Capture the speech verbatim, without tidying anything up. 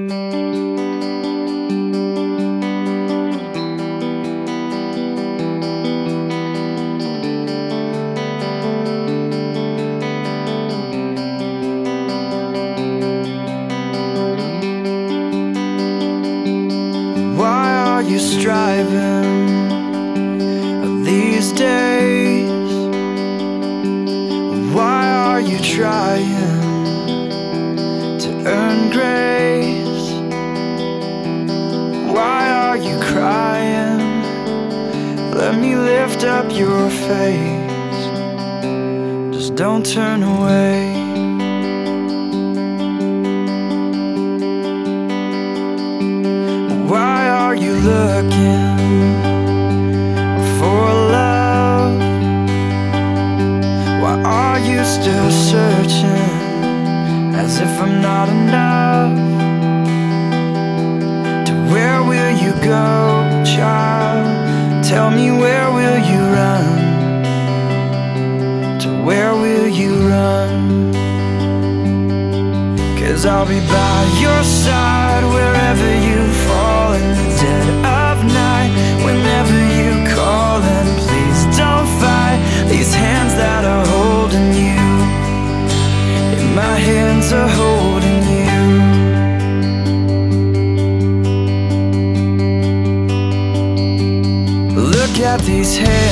You striving these days? Why are you trying to earn grace? Why are you crying? Let me lift up your face. Just don't turn away. Why are you looking for love? Why are you still searching as if I'm not enough? To where will you go, child? Tell me, where will you run? To where will you run? 'Cause I'll be by your side wherever you fall in the dead of night. Whenever you call, and please don't fight. These hands that are holding you, and my hands are holding you. Look at these hands.